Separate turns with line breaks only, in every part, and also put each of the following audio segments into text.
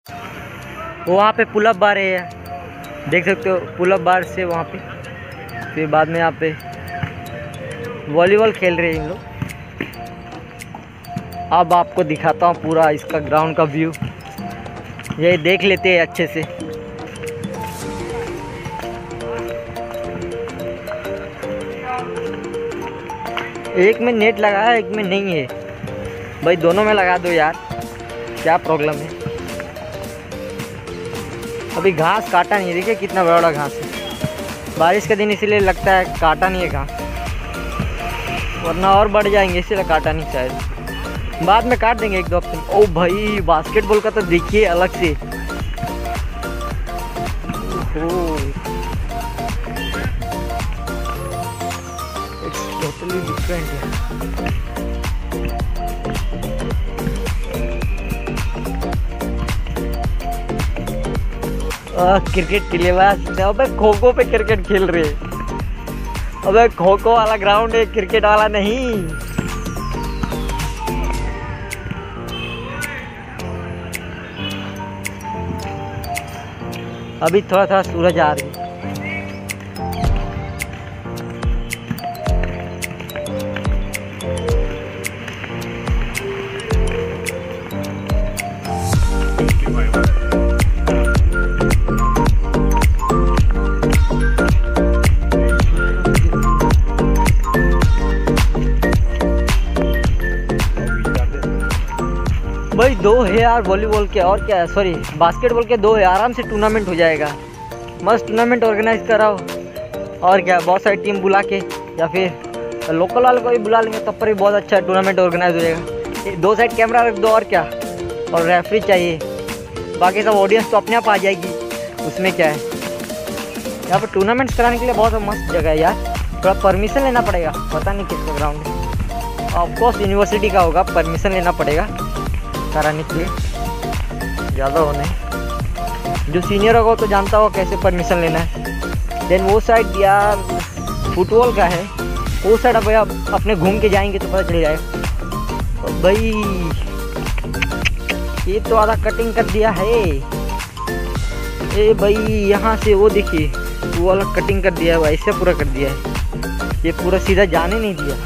वहाँ पे पुलअप बार है, देख सकते हो पुलअप बार से वहाँ पे। फिर बाद में यहाँ पे वॉलीबॉल खेल रहे हैं इन लोग। अब आपको दिखाता हूँ पूरा इसका ग्राउंड का व्यू, ये देख लेते हैं अच्छे से। एक में नेट लगा है, एक में नहीं है। भाई दोनों में लगा दो यार, क्या प्रॉब्लम है। अभी घास काटा नहीं है, देखिए कितना बड़ा बड़ा घास है। बारिश का दिन इसीलिए लगता है काटा नहीं है घास, वरना और बढ़ जाएंगे, इसीलिए काटा नहीं शायद। बाद में काट देंगे 1-2 हफ्ते में। ओ भाई बास्केटबॉल का तो देखिए अलग से। इट्स टोटली डिफरेंट है। क्रिकेट के लिए बस। अबे खो खो पे क्रिकेट खेल रहे। अबे खो खो वाला ग्राउंड है, क्रिकेट वाला नहीं। अभी थोड़ा थोड़ा सूरज आ रही है। भाई 2 है यार वॉलीबॉल के, और क्या है, सॉरी बास्केटबॉल के 2 है। आराम से टूर्नामेंट हो जाएगा। मस्त टूर्नामेंट ऑर्गेनाइज कराओ, और क्या, बहुत सारी टीम बुला के, या फिर लोकल वाले को भी बुला लेंगे, तब पर भी बहुत अच्छा टूर्नामेंट ऑर्गेनाइज हो जाएगा। 2 साइड कैमरा रख दो, और क्या, और रेफरी चाहिए। बाकी सब ऑडियंस तो अपने आप आ जाएगी, उसमें क्या है। यहाँ पर टूर्नामेंट्स कराने के लिए बहुत मस्त जगह है यार। थोड़ा परमिशन लेना पड़ेगा, पता नहीं किसका ग्राउंड है। ऑफकोर्स यूनिवर्सिटी का होगा, परमिशन लेना पड़ेगा कराने के लिए। ज़्यादा होने जो सीनियर होगा तो जानता होगा कैसे परमिशन लेना है। देन वो साइड यार फुटबॉल का है, वो साइड अब अपने घूम के जाएंगे तो पता चल जाएगा। तो भाई ये तो आधा कटिंग कर दिया है। ए भाई यहाँ से वो देखिए, वो वाला कटिंग कर दिया है, ऐसे पूरा कर दिया है। ये पूरा सीधा जाने नहीं दिया।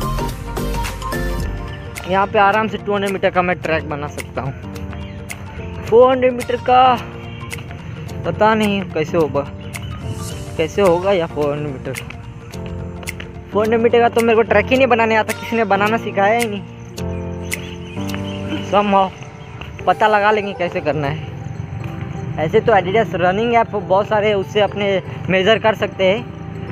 यहाँ पे आराम से 200 मीटर का मैं ट्रैक बना सकता हूँ। 400 मीटर का पता नहीं कैसे होगा या 400 मीटर। 400 मीटर का तो मेरे को ट्रैक ही नहीं बनाने आता, किसी ने बनाना सिखाया ही नहीं। समहाउ पता लगा लेंगे कैसे करना है। ऐसे तो एडिडास रनिंग ऐप बहुत सारे, उससे अपने मेज़र कर सकते हैं।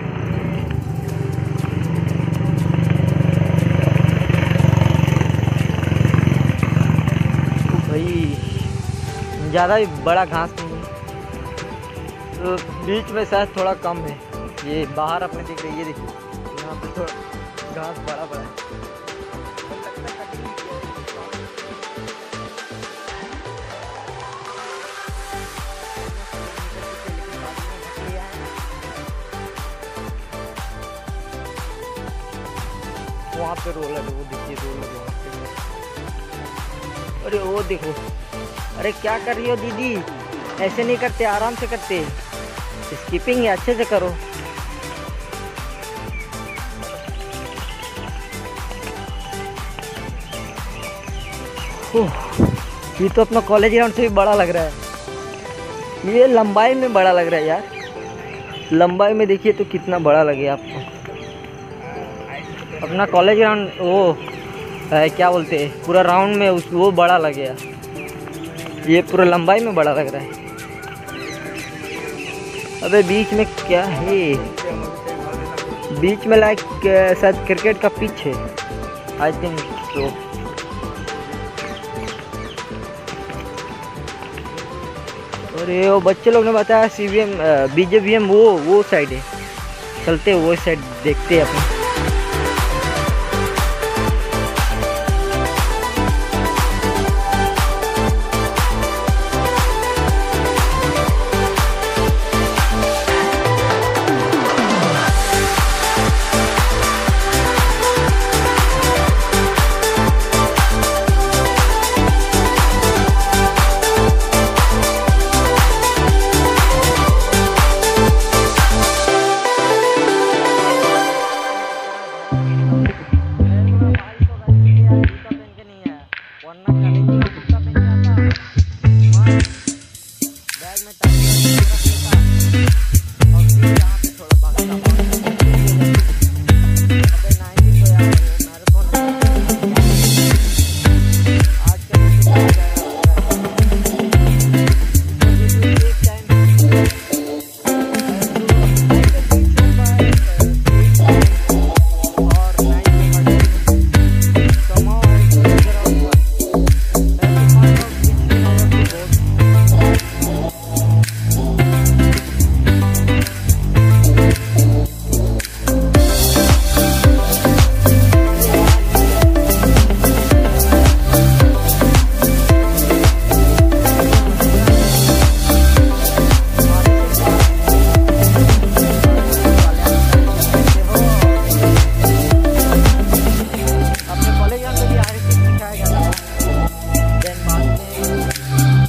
ज़्यादा भी बड़ा घास नहीं है, तो बीच में शायद थोड़ा कम है। ये बाहर अपने देख रहे हैं, ये देखिए यहाँ पे थोड़ा घास बड़ा बड़ा है। वहाँ पे रोलर है, वो देखिए रोलर वहाँ पे। अरे वो देखो, अरे क्या कर रही हो दीदी, ऐसे नहीं करते, आराम से करते। स्किपिंग है, अच्छे से करो। ये तो अपना कॉलेज ग्राउंड से भी बड़ा लग रहा है। ये लंबाई में बड़ा लग रहा है यार, लंबाई में देखिए तो कितना बड़ा लगे आपको। अपना कॉलेज ग्राउंड वो क्या बोलते हैं, पूरा राउंड में वो बड़ा लगे यार। ये पूरा लंबाई में बड़ा लग रहा है। अबे बीच में क्या है, बीच में लाइक शायद क्रिकेट का पिच है, आई थिंक सो। अरे वो बच्चे लोग ने बताया CVM BJVM वो साइड है, चलते वो साइड देखते हैं अपने।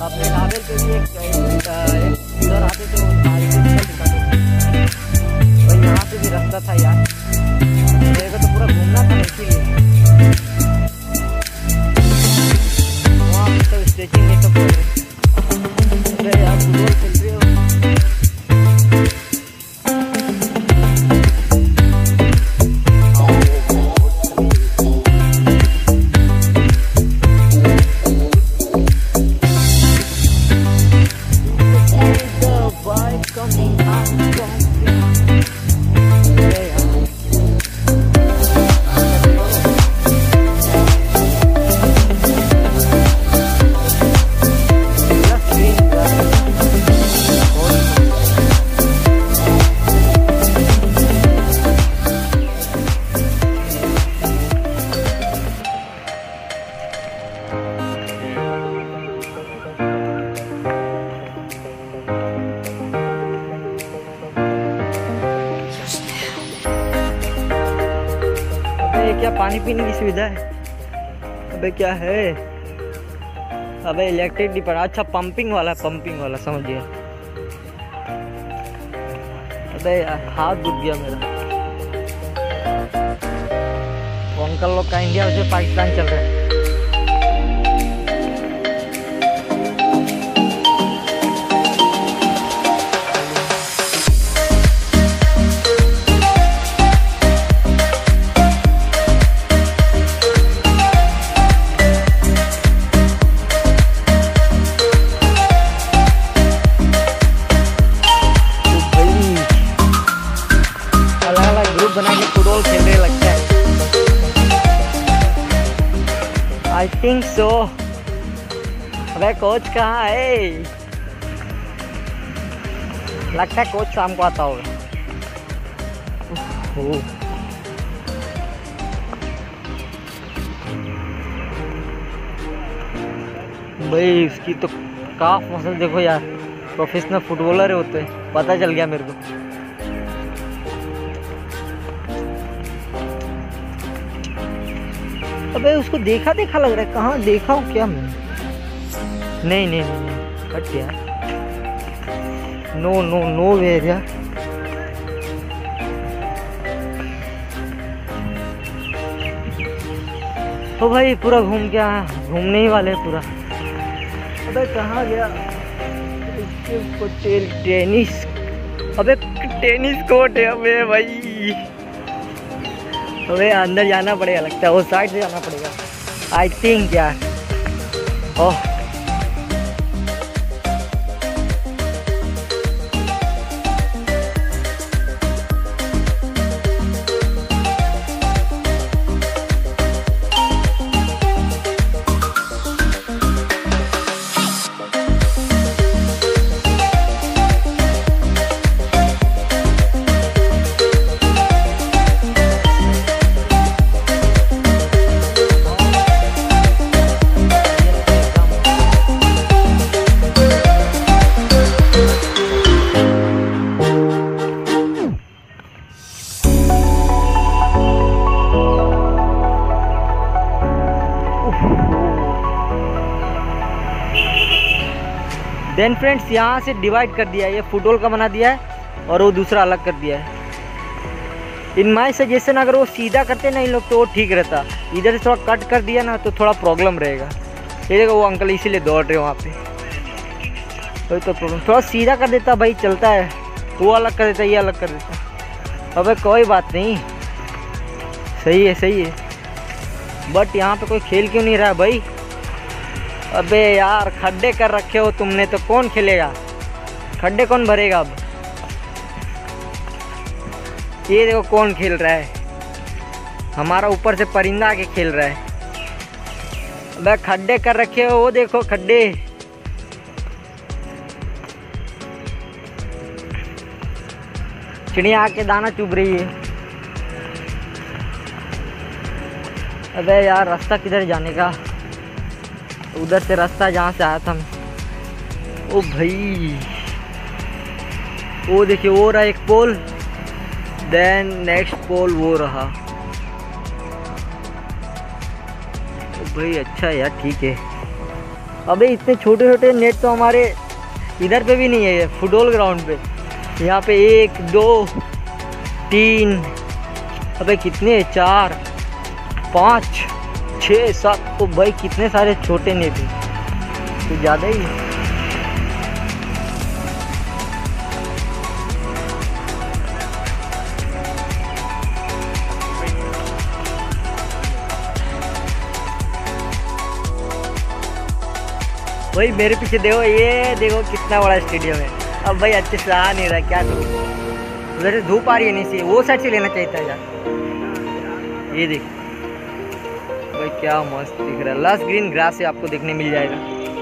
अपने ढाबे पे भी एक उधर आते थे भाई, यहाँ से भी रास्ता था यार, मेरे को तो पूरा घूमना था इसीलिए। वहाँ पे सब स्ट्रेचिंग ये सब कर रहे यार, फुटबॉल खेल रहे हो। क्या पानी पीने की सुविधा है? अबे क्या है? अबे इलेक्ट्रिक नहीं पड़ा, अच्छा पंपिंग वाला समझ गया। अबे यार हाथ दुख गया मेरा। वो अंकल लोग का इंडिया से पाकिस्तान चल रहा है। बना के फुटबॉल खेलने लगता है। I think so. अबे कोच कहाँ है? लगता है कोच शाम को आता होगा। भाई इसकी तो काफ मसल देखो यार, प्रोफेशनल फुटबॉलर होते हैं, पता चल गया मेरे को। अबे उसको देखा लग रहा है, कहाँ देखा हूँ क्या मैं? नहीं हट यार, नो वे यार। तो भाई पूरा घूम के आया, घूमने ही वाले पूरा। अबे कहाँ गया? टेनिस, अबे टेनिस कोर्ट है। अबे भाई अबे अंदर जाना पड़ेगा लगता है, वो साइड से जाना पड़ेगा आई थिंक यार। ओह देन फ्रेंड्स यहाँ से डिवाइड कर दिया है, ये फुटबॉल का बना दिया है और वो दूसरा अलग कर दिया है। इन माई सजेशन अगर वो सीधा करते ना इन लोग तो वो ठीक रहता, इधर से थोड़ा कट कर दिया ना तो थोड़ा प्रॉब्लम रहेगा। ये देखो वो अंकल इसीलिए दौड़ रहे वहाँ पे, वही तो प्रॉब्लम। थोड़ा सीधा कर देता भाई चलता है, वो अलग कर देता ये अलग कर देता। अबे कोई बात नहीं, सही है बट यहाँ पे कोई खेल क्यों नहीं रहा भाई? अबे यार खड्डे कर रखे हो तुमने तो कौन खेलेगा? खड्डे कौन भरेगा अब? ये देखो कौन खेल रहा है, हमारा ऊपर से परिंदा आके खेल रहा है। अबे खड्डे कर रखे हो, वो देखो खड्डे। चिड़िया आके दाना चुभ रही है। अबे यार रास्ता किधर जाने का? उधर से रास्ता जहाँ से आया था मैं। ओ भाई वो देखिए वो रहा एक पोल, देन नेक्स्ट पोल वो रहा। ओ भाई अच्छा है यार, ठीक है। अबे इतने छोटे छोटे नेट तो हमारे इधर पे भी नहीं है, फुटबॉल ग्राउंड पे। यहाँ पे 1 2 3, अबे कितने, 4 5 6 7, तो भाई कितने सारे छोटे नेट हैं, तो ज़्यादा ही है। भाई मेरे पीछे देखो, ये देखो कितना बड़ा स्टेडियम है। अब भाई अच्छे से आ नहीं रहा, क्या करूँ, उधर से धूप आ रही है नहीं से, वो साइड से लेना चाहिए था यार। ये देख भाई क्या मस्त दिख रहा है, लस ग्रीन ग्रास से आपको देखने मिल जाएगा।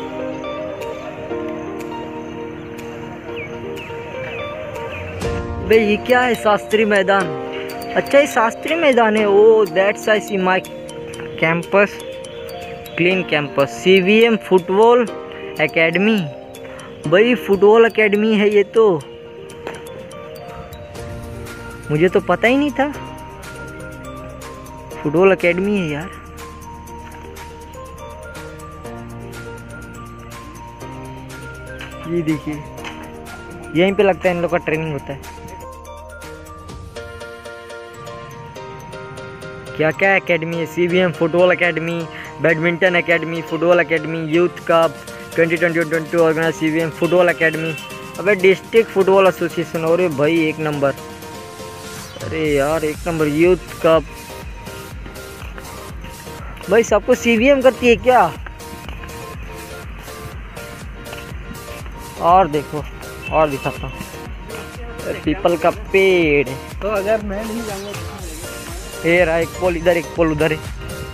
भाई ये क्या है, शास्त्री मैदान। अच्छा ये शास्त्री मैदान है। Oh that's I see my campus, clean campus, CVM football academy. भाई फुटबॉल एकेडमी है ये तो, मुझे तो पता ही नहीं था फुटबॉल एकेडमी है यार। ये देखिए, यहीं पे लगता है इन लोग का ट्रेनिंग होता है। क्या क्या एकेडमी है, CVM football academy, badminton academy, football academy, youth cup 2020 organise CVM football academy. अबे डिस्ट्रिक्ट फुटबॉल एसोसिएशन, और भाई 1 नंबर, अरे यार 1 नंबर। यूथ कप, भाई सबको CVM करती है क्या। और देखो, और दिखाता हूँ, पीपल का पेड़।
तो अगर मैं नहीं जाऊँगा,
ये रहा एक पोल इधर, एक पोल उधर है।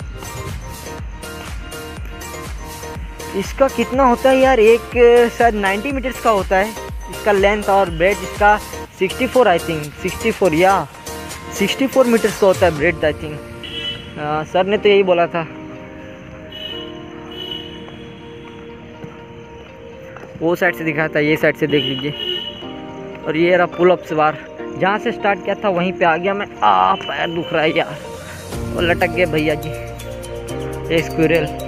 इसका कितना होता है यार, एक शायद 90 मीटर्स का होता है इसका लेंथ, और ब्रेड इसका 64 आई थिंक, 64 या 64 मीटर्स का होता है ब्रेड आई थिंक। सर ने तो यही बोला था। वो साइड से दिखाया था, ये साइड से देख लीजिए। और ये रहा पुल अप से बार, जहाँ से स्टार्ट किया था वहीं पे आ गया मैं। पैर दुख रहा है यार, और लटक गए भैया जी। ये स्क्विरल,